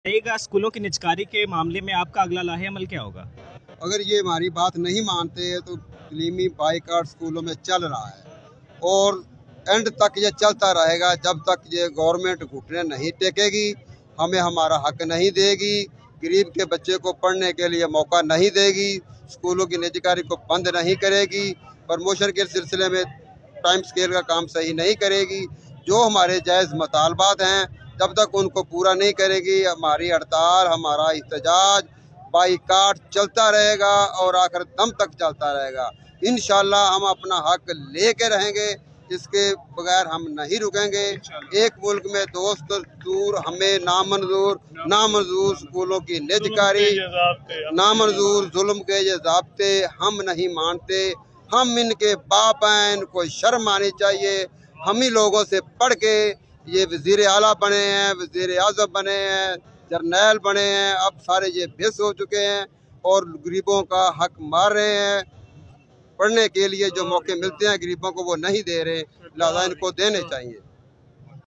रहेगा। स्कूलों की निजकारी के मामले में आपका अगला लाहे अमल क्या होगा? अगर ये हमारी बात नहीं मानते तो तलीमी बाइकाट स्कूलों में चल रहा है और एंड तक ये चलता रहेगा जब तक ये गवर्नमेंट घुटने नहीं टेकेगी, हमें हमारा हक नहीं देगी, गरीब के बच्चे को पढ़ने के लिए मौका नहीं देगी, स्कूलों की निजकारी को बंद नहीं करेगी, प्रमोशन के सिलसिले में टाइम स्केल का काम सही नहीं करेगी। जो हमारे जायज़ मतालबात हैं जब तक उनको पूरा नहीं करेगी, हमारी हड़ताल, हमारा एहतजाज, बाइकाट चलता रहेगा और आखिर दम तक चलता रहेगा। इंशाल्लाह हम अपना हक लेके रहेंगे, इसके बगैर हम नहीं रुकेंगे। एक मुल्क में दोस्त दूर, हमें नामंजूर स्कूलों की निजकारी, नामंजूर जुल्म के ये ज़ाब्ते हम नहीं मानते। हम इनके बाप हैं, इनको शर्म आनी चाहिए। हम ही लोगों से पढ़ के ये वज़ीर आला बने हैं, वज़ीर आज़म बने हैं, जर्नैल बने हैं, अब सारे ये बेस हो चुके हैं और गरीबों का हक मार रहे हैं। पढ़ने के लिए जो मौके मिलते हैं गरीबों को वो नहीं दे रहे, लिहाजा इनको देने चाहिए।